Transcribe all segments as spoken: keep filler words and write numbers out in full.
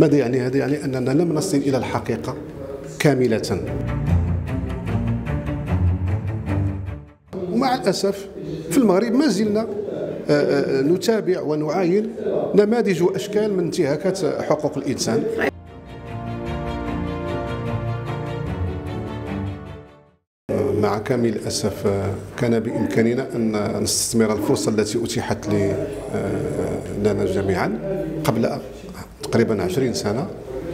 ماذا يعني هذا؟ يعني أننا لم نصل إلى الحقيقة كاملة، ومع الأسف في المغرب ما زلنا نتابع ونعاين نماذج وأشكال من انتهاكات حقوق الإنسان. مع كامل الأسف كان بإمكاننا أن نستثمر الفرصة التي أتيحت لنا جميعا قبل تقريبا عشرين سنة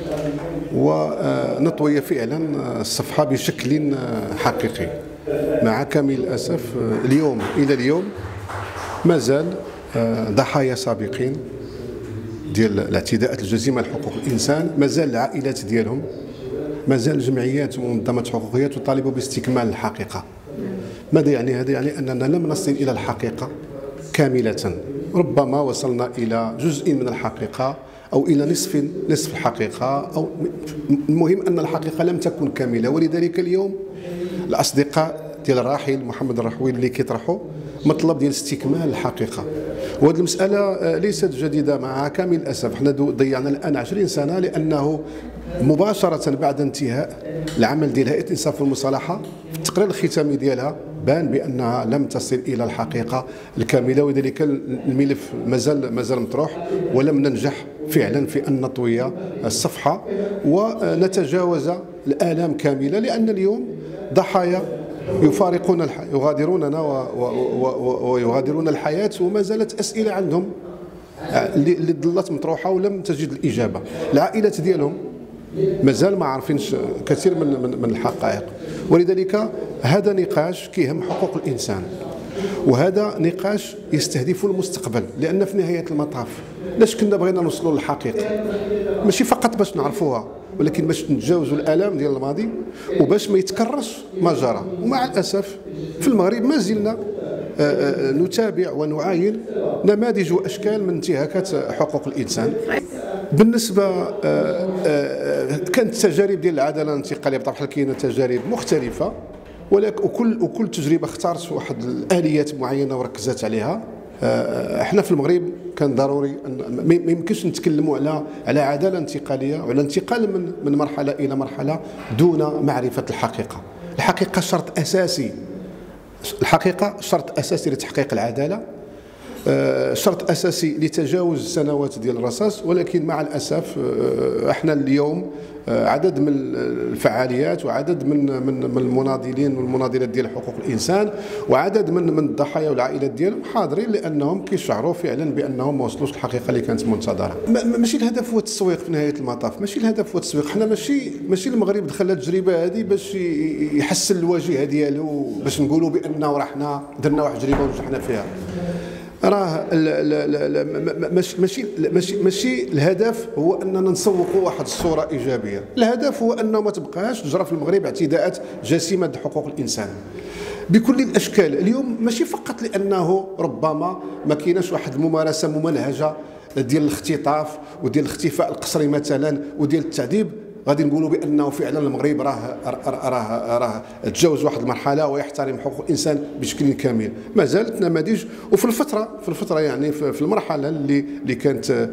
ونطوي فعلا الصفحة بشكل حقيقي. مع كامل الأسف اليوم إلى اليوم ما زال ضحايا سابقين ديال الاعتداءات الجسيمة على حقوق الإنسان، ما زال العائلات ديالهم، ما زال الجمعيات ومنظمات حقوقية تطالب باستكمال الحقيقة. ماذا يعني هذا؟ يعني أننا لم نصل إلى الحقيقة كاملة، ربما وصلنا إلى جزء من الحقيقة أو إلى نصف نصف الحقيقة، أو المهم أن الحقيقة لم تكن كاملة. ولذلك اليوم الأصدقاء ديال الراحل محمد الرحويل اللي كيطرحوا مطلب ديال استكمال الحقيقة، وهذه المسألة ليست جديدة. مع كامل الأسف حنا ضيعنا الآن عشرين سنة، لأنه مباشرة بعد انتهاء العمل ديال هيئة الإنصاف والمصالحة في التقرير الختامي ديالها بان بأنها لم تصل إلى الحقيقة الكاملة، ولذلك الملف مازال مازال مطروح ولم ننجح فعلا في أن نطوي الصفحة ونتجاوز الآلام كاملة، لأن اليوم ضحايا يفارقون الح... يغادروننا و... و... و... ويغادرون الحياة وما زالت أسئلة عندهم اللي ظلت مطروحة ولم تجد الإجابة. العائلات ديالهم مازال ما عارفينش كثير من من, من الحقائق، ولذلك هذا نقاش كيهم حقوق الإنسان، وهذا نقاش يستهدف المستقبل، لأن في نهاية المطاف لاش كنا بغينا نوصلوا للحقيقة، ماشي فقط باش نعرفوها ولكن باش نتجاوزوا الآلام ديال الماضي وباش ما يتكررش ما جرى. ومع الأسف في المغرب ما زلنا نتابع ونعاين نماذج وأشكال من انتهاكات حقوق الإنسان. بالنسبة كانت تجارب ديال العدالة الانتقالية بطبع الحال كاينة تجارب مختلفة، ولكن وكل وكل تجربة اختارت واحد الآليات معينة وركزت عليها. احنا في المغرب كان ضروري ما يمكنش نتكلموا على على عداله انتقاليه وعلى انتقال من من مرحله الى مرحله دون معرفه الحقيقه. الحقيقه شرط اساسي، الحقيقه شرط اساسي لتحقيق العداله، شرط اساسي لتجاوز السنوات ديال الرصاص. ولكن مع الاسف احنا اليوم عدد من الفعاليات وعدد من من من المناضلين والمناضلات ديال حقوق الانسان وعدد من من الضحايا والعائلات ديالهم حاضرين، لانهم كيشعروا فعلا بانهم ما وصلوش الحقيقه اللي كانت منتظره. ماشي الهدف هو التسويق في نهايه المطاف، ماشي الهدف هو التسويق. حنا ماشي ماشي المغرب دخل التجربه هذه باش يحسن الواجهه ديالو، باش نقولوا بانه راه حنا درنا واحد التجربه ونجحنا فيها. راه ماشي ماشي ماشي ماشي الهدف هو اننا نسوقوا واحد الصوره ايجابيه، الهدف هو انه ما تبقاش تجرى في المغرب اعتداءات جسيمه ضد حقوق الانسان بكل الاشكال. اليوم ماشي فقط لانه ربما ما كايناش واحد الممارسه ممنهجه ديال الاختطاف وديال الاختفاء القسري مثلا وديال التعذيب غادي نقولوا بانه فعلا المغرب راه راه راه تجاوز واحد المرحله ويحترم حقوق الانسان بشكل كامل. ما زالت نماذج، وفي الفتره في الفتره يعني في المرحله اللي اللي كانت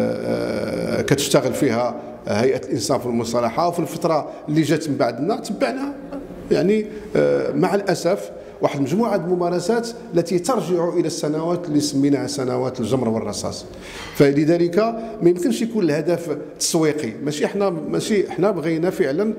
كتشتغل فيها هيئه الانصاف والمصالحه، وفي الفتره اللي جات من بعدنا تبعنا يعني مع الاسف واحد مجموعه الممارسات التي ترجع الى السنوات اللي سميناها سنوات الجمر والرصاص. فلذلك ما يمكنش يكون الهدف تسويقي، ماشي احنا ماشي احنا بغينا فعلا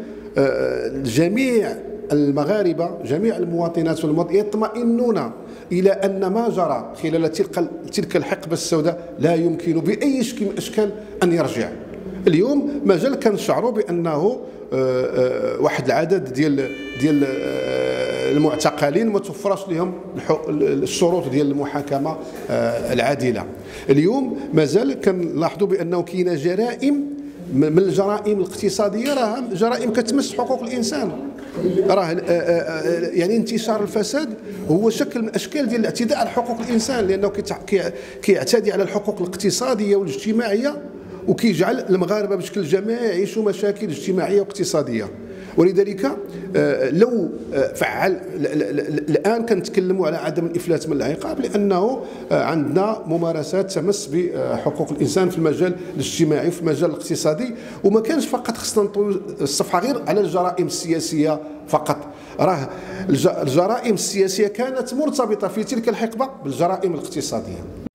جميع المغاربه جميع المواطنات والمواطنين يطمئنون الى ان ما جرى خلال تلك تلك الحقبه السوداء لا يمكن باي شكل من الاشكال ان يرجع. اليوم مازال كنشعروا بانه واحد العدد ديال ديال المعتقلين ما توفرش لهم الشروط ديال المحاكمه العادله. اليوم مازال كنلاحظوا بانه كاينه جرائم من الجرائم الاقتصاديه، راه جرائم كتمس حقوق الانسان. راه يعني انتشار الفساد هو شكل من اشكال ديال الاعتداء على حقوق الانسان، لانه كيعتدي على الحقوق الاقتصاديه والاجتماعيه وكيجعل المغاربه بشكل جماعي يعيشوا مشاكل اجتماعيه واقتصاديه. ولذلك لو فعل الآن كنتكلموا على عدم الإفلات من العقاب، لأنه عندنا ممارسات تمس بحقوق الإنسان في المجال الاجتماعي وفي المجال الاقتصادي، وما كانش فقط خصنا نطوي الصفحة غير على الجرائم السياسية فقط. راه الجرائم السياسية كانت مرتبطة في تلك الحقبة بالجرائم الاقتصادية.